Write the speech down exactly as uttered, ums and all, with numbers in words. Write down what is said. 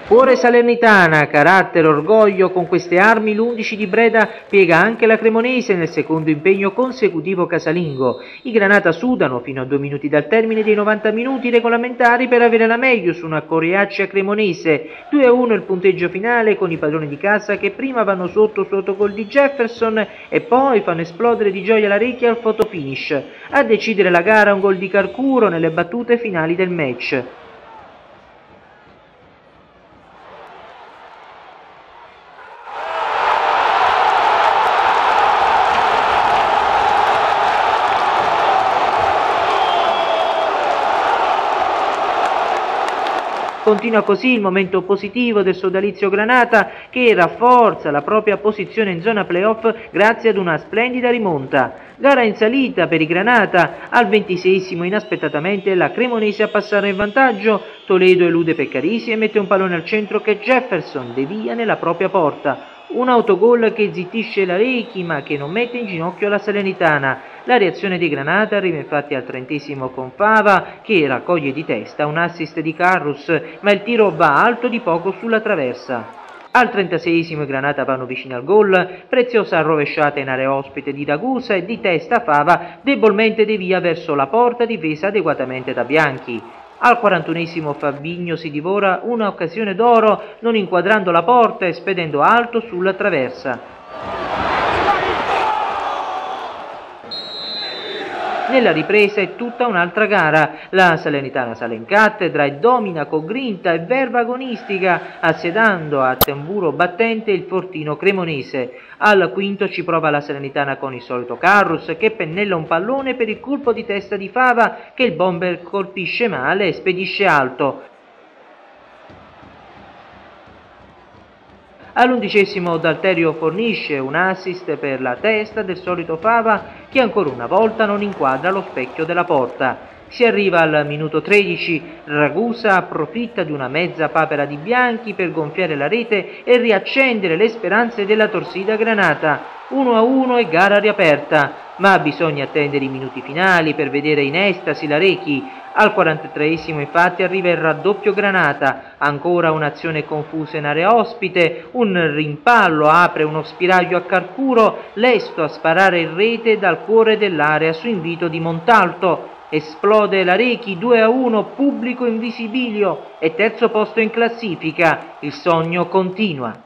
Cuore Salernitana, carattere, orgoglio, con queste armi l'undici di Breda piega anche la Cremonese nel secondo impegno consecutivo casalingo. I Granata sudano fino a due minuti dal termine dei novanta minuti regolamentari per avere la meglio su una coriacea cremonese. due a uno il punteggio finale con i padroni di casa che prima vanno sotto su autogol di Jefferson e poi fanno esplodere di gioia la Recchi al fotofinish. A decidere la gara un gol di Carcuro nelle battute finali del match. Continua così il momento positivo del sodalizio Granata che rafforza la propria posizione in zona playoff grazie ad una splendida rimonta. Gara in salita per i Granata, al ventiseiesimo inaspettatamente la Cremonese a passare in vantaggio, Toledo elude Peccarisi e mette un pallone al centro che Jefferson devia nella propria porta. Un autogol che zittisce la Recchi ma che non mette in ginocchio la Salernitana. La reazione di Granata arriva infatti al trentesimo con Fava che raccoglie di testa un assist di Carrus ma il tiro va alto di poco sulla traversa. Al trentaseiesimo i Granata vanno vicini al gol, Preziosa rovesciata in area ospite di Ragusa e di testa Fava debolmente devia verso la porta difesa adeguatamente da Bianchi. Al quarantunesimo Fabinho si divora una occasione d'oro non inquadrando la porta e spedendo alto sulla traversa. Nella ripresa è tutta un'altra gara, la Salernitana sale in cattedra e domina con grinta e verve agonistica, assedando a tamburo battente il fortino cremonese. Al quinto ci prova la Salernitana con il solito Carrus che pennella un pallone per il colpo di testa di Fava che il bomber colpisce male e spedisce alto. All'undicesimo Dalterio fornisce un assist per la testa del solito Fava che ancora una volta non inquadra lo specchio della porta. Si arriva al minuto tredici, Ragusa approfitta di una mezza papera di Bianchi per gonfiare la rete e riaccendere le speranze della torsida Granata. uno a uno e gara riaperta, ma bisogna attendere i minuti finali per vedere in estasi la Recchi. Al quarantatreesimo infatti arriva il raddoppio Granata, ancora un'azione confusa in area ospite, un rimpallo apre uno spiraglio a Carcuro, lesto a sparare in rete dal cuore dell'area su invito di Montalto. Esplode la Recchi due a uno, pubblico in visibilio e terzo posto in classifica, il sogno continua.